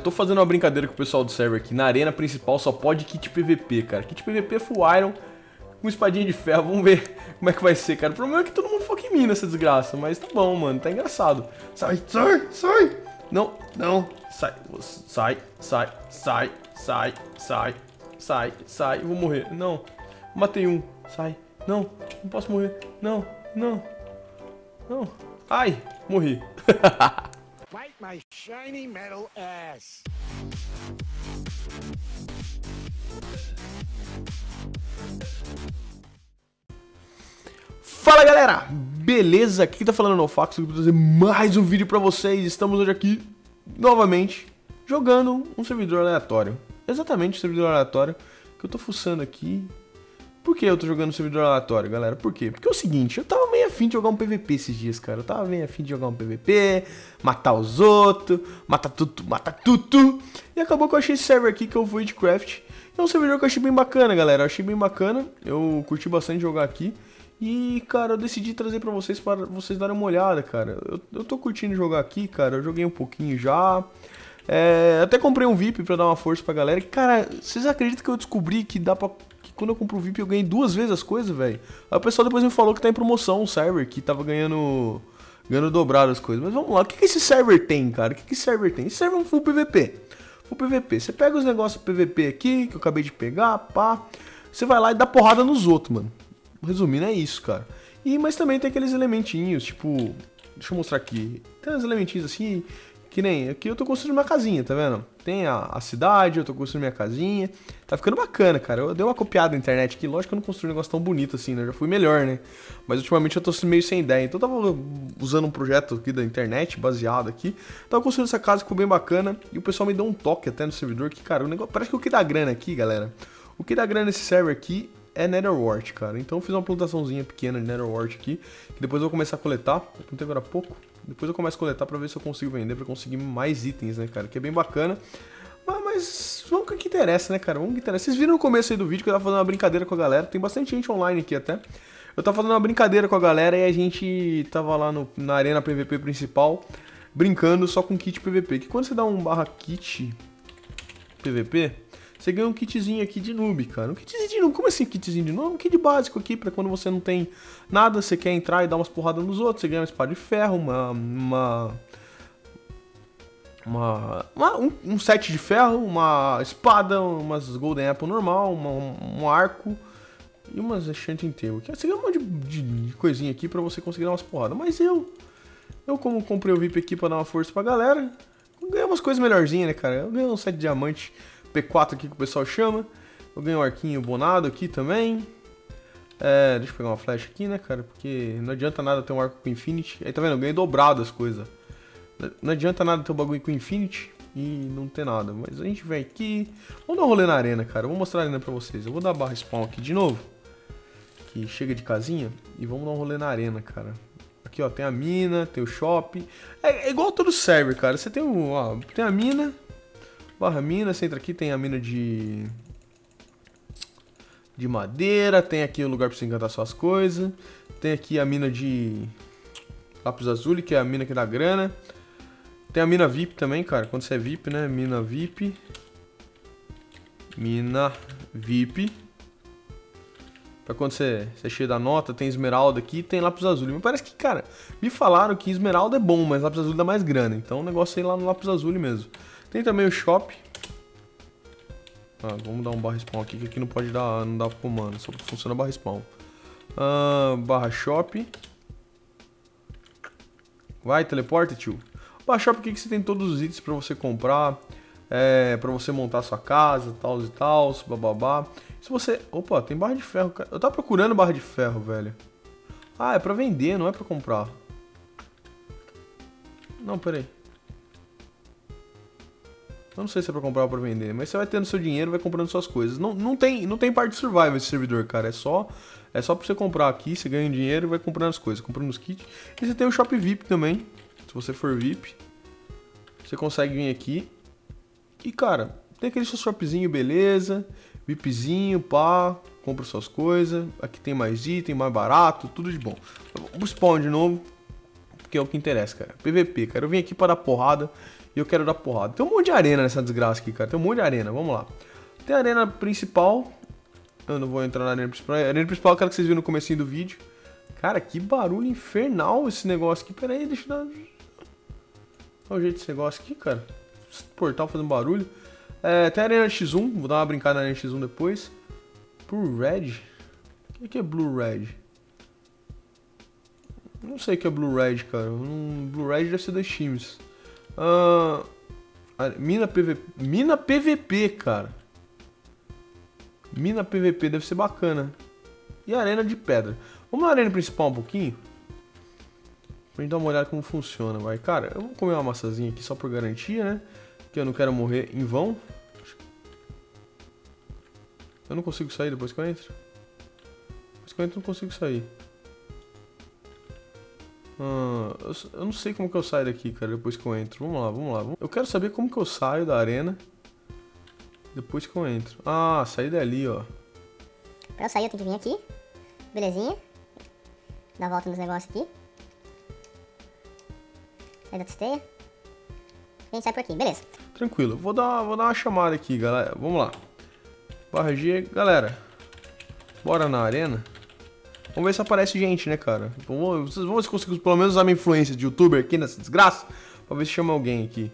tô fazendo uma brincadeira com o pessoal do server aqui. Na arena principal só pode kit PVP, cara. Kit PVP full iron, com espadinha de ferro. Vamos ver como é que vai ser, cara. O problema é que todo mundo foca em mim nessa desgraça. Mas tá bom, mano. Tá engraçado. Sai, sai, sai. Não, não. Sai, sai, sai, sai, sai, sai, sai, sai. Eu vou morrer. Não. Matei um. Sai. Não. Não posso morrer. Não, não. Não. Ai, morri. Bite my shiny metal ass. Fala galera, beleza? Aqui tá falando o NoFax, eu vou trazer mais um vídeo pra vocês. Estamos hoje aqui, novamente, jogando um servidor aleatório. Exatamente o servidor aleatório que eu tô fuçando aqui. Por que eu tô jogando um servidor aleatório, galera? Por quê? Porque é o seguinte, eu tava meio afim de jogar um PVP esses dias, cara. Eu tava meio afim de jogar um PVP, matar os outros, matar tudo. E acabou que eu achei esse server aqui, que é o Voidcraft. É um servidor que eu achei bem bacana, galera. Eu achei bem bacana, eu curti bastante jogar aqui. E, cara, eu decidi trazer pra vocês darem uma olhada, cara. Eu tô curtindo jogar aqui, cara. Eu joguei um pouquinho já. Até comprei um VIP pra dar uma força pra galera. E, cara, vocês acreditam que eu descobri que dá pra... Quando eu compro o VIP eu ganhei 2 vezes as coisas, velho. Aí o pessoal depois me falou que tá em promoção um server, que tava ganhando dobrado as coisas. Mas vamos lá, o que esse server tem, cara? O que esse server tem? Esse server é um full PVP. Full PVP. Você pega os negócios PVP aqui, que eu acabei de pegar, pá. Você vai lá e dá porrada nos outros, mano. Resumindo, é isso, cara. Mas também tem aqueles elementinhos, tipo... Deixa eu mostrar aqui. Tem uns elementinhos assim... Que nem, aqui eu tô construindo uma casinha, tá vendo? Tem a cidade, eu tô construindo minha casinha. Tá ficando bacana, cara. Eu dei uma copiada na internet aqui. Lógico que eu não construí um negócio tão bonito assim, né? Eu já fui melhor, né? Mas ultimamente eu tô meio sem ideia. Então eu tava usando um projeto aqui da internet, baseado aqui. Tava construindo essa casa, ficou bem bacana. E o pessoal me deu um toque até no servidor. Que, cara, o negócio... Parece que o que dá grana aqui, galera... O que dá grana nesse server aqui é Netherwart, cara. Então eu fiz uma plantaçãozinha pequena de Netherwart aqui. Que depois eu vou começar a coletar. Eu plantei agora há pouco. Depois eu começo a coletar pra ver se eu consigo vender, pra conseguir mais itens, né, cara? Que é bem bacana. Mas vamos com o que interessa, né, cara? Vamos com o que interessa. Vocês viram no começo aí do vídeo que eu tava fazendo uma brincadeira com a galera. Tem bastante gente online aqui até. Eu tava fazendo uma brincadeira com a galera e a gente tava lá na arena PVP principal, brincando só com kit PVP. Que quando você dá um /kit PVP, você ganha um kitzinho aqui de noob, cara. Um kitzinho de noob. Como assim kitzinho de noob? Um kit básico aqui pra quando você não tem nada, você quer entrar e dar umas porradas nos outros. Você ganha uma espada de ferro, um set de ferro, uma espada, umas golden apple normal, um arco e umas enchanting table. Você ganha um monte de coisinha aqui pra você conseguir dar umas porradas. Mas eu como comprei o VIP aqui pra dar uma força pra galera, ganhei umas coisas melhorzinhas, né, cara? Eu ganhei um set de diamante P4 aqui que o pessoal chama. Eu ganhei um arquinho bonado aqui também. Deixa eu pegar uma flecha aqui, né, cara? Porque não adianta nada ter um arco com Infinity. Aí tá vendo? Eu ganhei dobrado as coisas. Não adianta nada ter um bagulho com Infinity e não ter nada. Mas a gente vem aqui. Vamos dar um rolê na arena, cara. Eu vou mostrar a arena pra vocês. Eu vou dar barra spawn aqui de novo. Que chega de casinha. E vamos dar um rolê na arena, cara. Aqui, ó, tem a mina, tem o shop. É igual todo server, cara. Você tem tem a mina. Barra mina, você entra aqui, tem a mina de madeira, tem aqui o lugar pra você encantar suas coisas, tem aqui a mina de lápis azul, que é a mina que dá grana, tem a mina VIP também, cara, quando você é VIP, né, mina VIP, pra quando você é cheio da nota, tem esmeralda aqui, tem lápis azul, mas parece que, cara, me falaram que esmeralda é bom, mas lápis azul dá mais grana, então o negócio é ir lá no lápis azul mesmo. Tem também o shop. Vamos dar um barra spawn aqui, que aqui não pode dar, não dá comando, só funciona barra spawn. Barra shop. Vai, teleporta, tio. Barra shop aqui que você tem todos os itens pra você comprar, pra você montar sua casa, tal e tal, bababá. Se você... Opa, tem barra de ferro, cara. Eu tava procurando barra de ferro, velho. É pra vender, não é pra comprar. Não, peraí. Eu não sei se é pra comprar ou pra vender, mas você vai tendo seu dinheiro, vai comprando suas coisas. Não tem parte de survival esse servidor, cara. É só pra você comprar aqui, você ganha dinheiro e vai comprando as coisas, comprando os kits. E você tem o Shop VIP também. Se você for VIP, você consegue vir aqui. E, cara, tem aquele seu shopzinho, beleza. VIPzinho, pá. Compra suas coisas. Aqui tem mais item, mais barato, tudo de bom. Vamos spawn de novo, porque é o que interessa, cara. PVP, cara. Eu vim aqui pra dar porrada. e eu quero dar porrada. Tem um monte de arena nessa desgraça aqui, cara. Tem um monte de arena, vamos lá. Tem a arena principal. Eu não vou entrar na arena principal. A arena principal eu quero que vocês viram no comecinho do vídeo. Cara, que barulho infernal esse negócio aqui. Pera aí, deixa eu dar... Olha o jeito desse negócio aqui, cara. Esse portal fazendo barulho. Tem a arena X1. Vou dar uma brincada na arena X1 depois. Blue Red? O que é Blue Red? Não sei o que é Blue Red, cara. Blue Red deve ser dois times. Mina PVP. Mina PVP, cara. Mina PVP deve ser bacana. E a arena de pedra. Vamos na arena principal um pouquinho. Pra gente dar uma olhada como funciona, vai. Cara, eu vou comer uma maçãzinha aqui só por garantia, né? Porque eu não quero morrer em vão. Eu não consigo sair depois que eu entro. Depois que eu entro eu não consigo sair. Eu não sei como que eu saio daqui, cara, depois que eu entro. Vamos lá, vamos lá. Eu quero saber como que eu saio da arena depois que eu entro. Ah, saí dali, ó. Pra eu sair eu tenho que vir aqui. Belezinha. Dar a volta nos negócios aqui. Sair da testeia. E a gente sai por aqui, beleza. Tranquilo, vou dar uma chamada aqui, galera. Vamos lá. Barra G, galera. Bora na arena. Vamos ver se aparece gente, né, cara? Vamos ver se consigo pelo menos usar minha influência de youtuber aqui nessa desgraça. Pra ver se chama alguém aqui.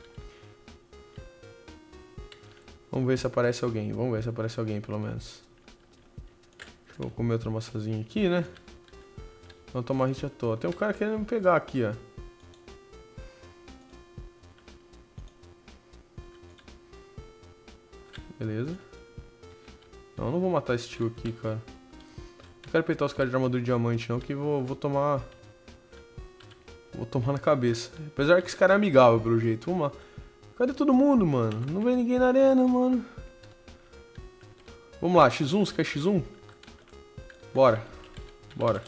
Vamos ver se aparece alguém. Vamos ver se aparece alguém, pelo menos. Deixa eu comer outra maçãzinha aqui, né? Não tomar hit à toa. Tem um cara querendo me pegar aqui, ó. Beleza. Não vou matar esse tio aqui, cara. Não quero peitar os caras de armadura de diamante, não, que vou tomar... Vou tomar na cabeça. Apesar que esse cara é amigável, pelo jeito. Vamos lá. Cadê todo mundo, mano? Não vem ninguém na arena, mano. Vamos lá, X1, você quer X1? Bora. Bora.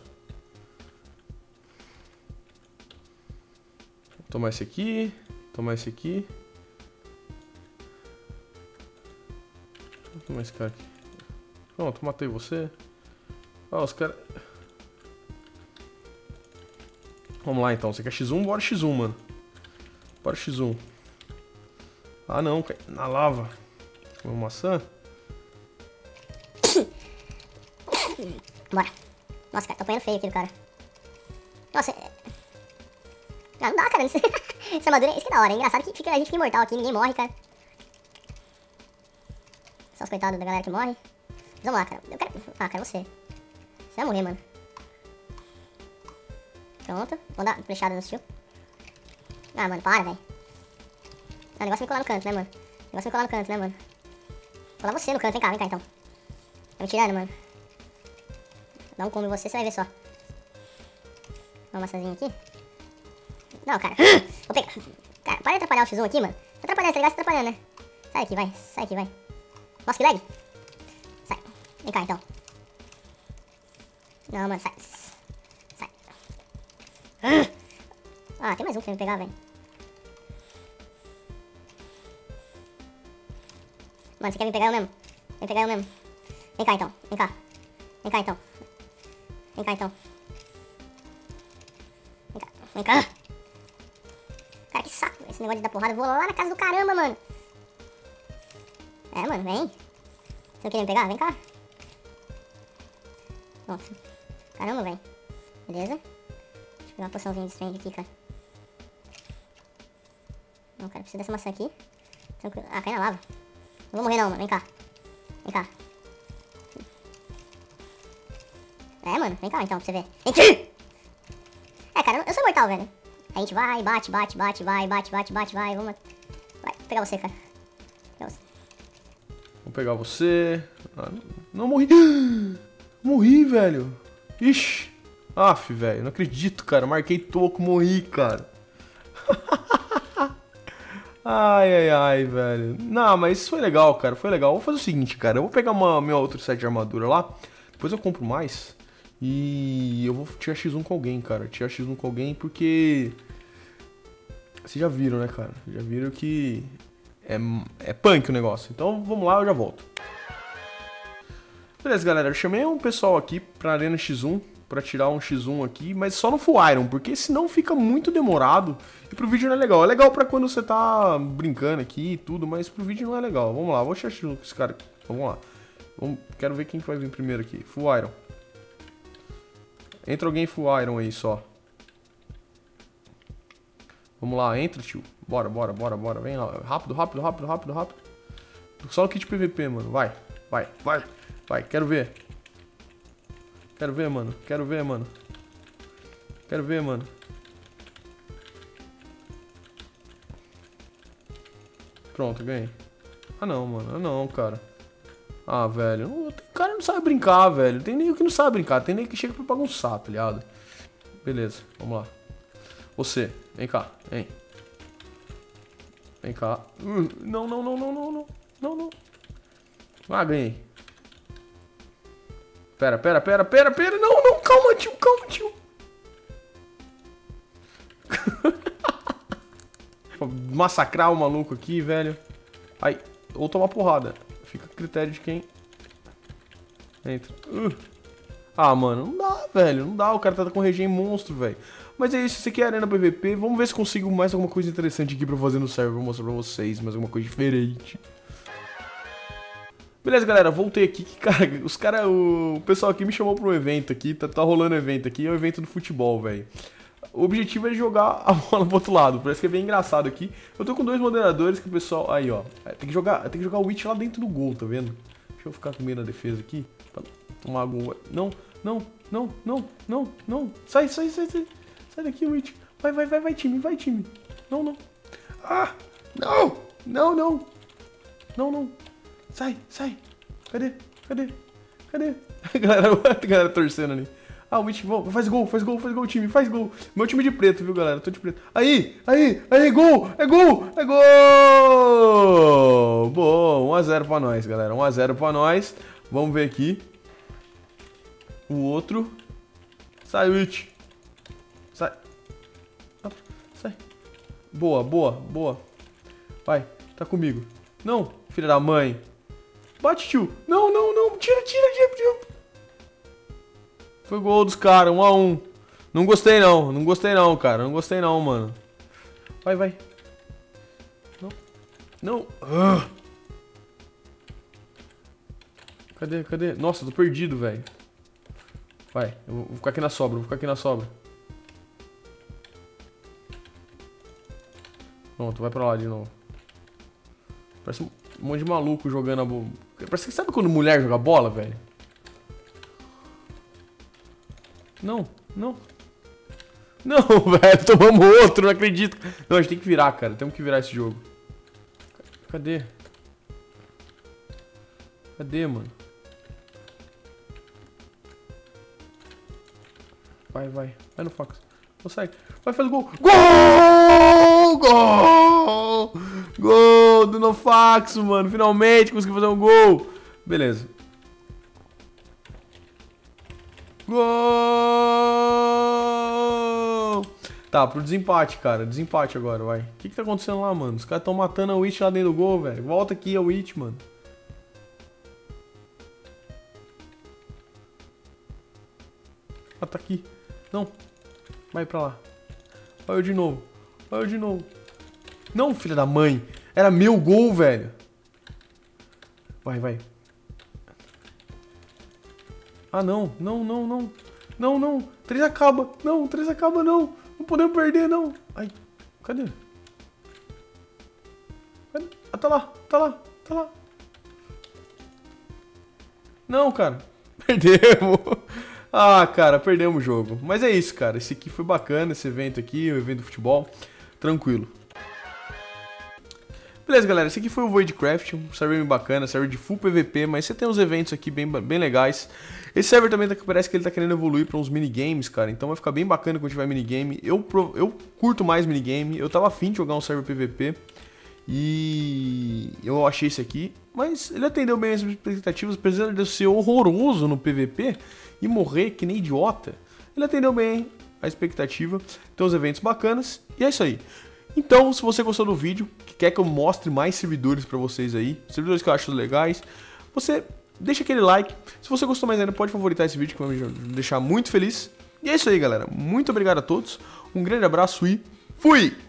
Vou tomar esse aqui. Tomar esse aqui. Vou tomar esse cara aqui. Pronto, matei você. Ó, os caras... Vamos lá então, você quer X1? Bora X1, mano. Bora X1. Ah não, cai na lava. Uma maçã. Bora. Nossa, cara, tô apanhando feio aqui do cara. Nossa, não dá, cara. Essa armadura, isso que é da hora. É engraçado que a gente fica imortal aqui, ninguém morre, cara. Só os coitados da galera que morre. Mas vamos lá, cara. Eu quero... Ah, cara, você. Você vai morrer, mano. Pronto. Vou dar flechada no tio. Ah, mano, para, velho. Ah, o negócio é me colar no canto, né, mano? O negócio é me colar no canto, né, mano? Vou colar você no canto, vem cá então. Tá me tirando, mano. Dá um combo em você vai ver só. Dá uma maçãzinha aqui. Não, cara. Vou pegar. Cara, para de atrapalhar o X1 aqui, mano. Tá atrapalhando, esse negócio tá atrapalhando, né? Sai aqui, vai. Sai aqui, vai. Nossa, que lag. Sai. Vem cá, então. Não, mano, sai. Sai. Ah, tem mais um que você me pegar, velho. Mano, você quer me pegar eu mesmo? Vem pegar eu mesmo. Vem cá, então. Vem cá. Vem cá, então. Vem cá, então. Vem cá. Vem cá. Cara, que saco esse negócio de dar porrada. Eu vou lá na casa do caramba, mano. É, mano, vem. Você não quer me pegar? Vem cá. Nossa. Caramba, velho. Beleza. Deixa eu pegar uma poçãozinha de strand aqui, cara. Não, cara, preciso dessa maçã aqui. Tranquilo. Ah, cai na lava. Não vou morrer não, mano. Vem cá. Vem cá. É, mano. Vem cá, então, pra você ver. Vem aqui! É, cara, eu sou imortal, velho. A gente vai, bate, vai. Vamos... Vai, pegar você, cara. Pegar você. Vou pegar você. Ah, não morri. Morri, velho. Ixi. Aff, velho. Não acredito, cara. Marquei toco, morri, cara. Ai, velho. Não, mas isso foi legal, cara. Foi legal. Vou fazer o seguinte, cara. Eu vou pegar minha outra set de armadura lá. Depois eu compro mais. E eu vou tirar X1 com alguém, cara. Tirar X1 com alguém porque... Vocês já viram, né, cara? Já viram que... É punk o negócio. Então vamos lá, eu já volto. Beleza, galera. Eu chamei um pessoal aqui pra Arena X1. pra tirar um X1 aqui, mas só no Full Iron, porque senão fica muito demorado e pro vídeo não é legal. É legal pra quando você tá brincando aqui e tudo, mas pro vídeo não é legal. Vamos lá, vou tirar X1 com esse cara aqui. Vamos lá. Quero ver quem que vai vir primeiro aqui. Full Iron. Entra alguém Full Iron aí só. Vamos lá, entra, tio. Bora. Vem lá. Rápido. Só o kit PVP, mano. Vai. Quero ver. Quero ver, mano. Pronto, ganhei. Ah, não, mano. Ah, não, cara. Ah, velho. O cara não sabe brincar, velho. Tem nem o que não sabe brincar. Tem nem que chega pra bagunçar, tá ligado? Beleza, vamos lá. Você, vem cá, vem. Vem cá. Não. Ah, ganhei. Pera. Não, calma, tio. Vou massacrar o maluco aqui, velho. Aí, ou tomar porrada. Fica a critério de quem entra. Ah, mano, não dá, velho. Não dá, o cara tá com regime monstro, velho. Mas é isso, esse aqui é a Arena PVP. Vamos ver se consigo mais alguma coisa interessante aqui pra fazer no server. Vou mostrar pra vocês mais alguma coisa diferente. Beleza, galera, voltei aqui. Cara, o pessoal aqui me chamou pra um evento aqui. Tá rolando evento aqui, é o evento do futebol, velho. O objetivo é jogar a bola pro outro lado. Parece que é bem engraçado aqui. Eu tô com 2 moderadores que o pessoal... Aí, ó. Tem que jogar o Witch lá dentro do gol, tá vendo? Deixa eu ficar com meio na defesa aqui. Pra tomar algum... Não. Sai daqui, Witch. Vai, time. Não. Ah! Não. Sai. Cadê? A galera torcendo ali. Ah, o Witch, faz gol, time, faz gol. Meu time de preto, viu, galera? Tô de preto. Aí, gol! É gol! Bom, 1x0 pra nós, galera. 1x0 pra nós. Vamos ver aqui. O outro. Sai, Witch. Sai. Boa. Vai, tá comigo. Não, filha da mãe. Bate, tio. Não. Tira. Foi gol dos caras, 1x1. Não gostei não, cara. Não gostei não, mano. Vai. Não. Cadê? Nossa, tô perdido, velho. Vai, eu vou ficar aqui na sobra. Pronto, vai pra lá de novo. Parece um monte de maluco jogando a bola. Parece que sabe quando mulher joga bola, velho? Não, velho, tomamos outro, não acredito. Não, a gente tem que virar, cara. Temos que virar esse jogo. Cadê, mano? Vai no Fox. Não sai. Vai, faz gol. Gol do Nofax, mano. Finalmente consegui fazer um gol. Beleza. Gol! Tá, pro desempate, cara. Desempate agora, vai. O que tá acontecendo lá, mano? Os caras tão matando a Witch lá dentro do gol, velho. Volta aqui a Witch, mano. Ah, tá aqui. Não. Vai pra lá. Vai eu de novo. Não, filha da mãe. Era meu gol, velho. Vai. Ah, não. 3 acaba. Não. Não podemos perder, não. Ai, cadê? Ah, tá lá. Não, cara. Perdemos. Ah, cara, perdemos o jogo. Mas é isso, cara. Esse aqui foi bacana, esse evento aqui, o evento do futebol. Tranquilo. Beleza, galera. Esse aqui foi o Voidcraft, um server bem bacana, server de full PVP, mas você tem uns eventos aqui bem legais. Esse server também parece que ele tá querendo evoluir pra uns minigames, cara. Então vai ficar bem bacana quando tiver minigame. Eu curto mais minigame. Eu tava afim de jogar um server PVP. E eu achei esse aqui, mas ele atendeu bem as expectativas, apesar de eu ser horroroso no PVP e morrer que nem idiota. Ele atendeu bem a expectativa, tem uns eventos bacanas e é isso aí. Então, se você gostou do vídeo, que quer que eu mostre mais servidores pra vocês aí, servidores que eu acho legais, você deixa aquele like. Se você gostou mais ainda, pode favoritar esse vídeo, que vai me deixar muito feliz. E é isso aí, galera. Muito obrigado a todos. Um grande abraço e fui!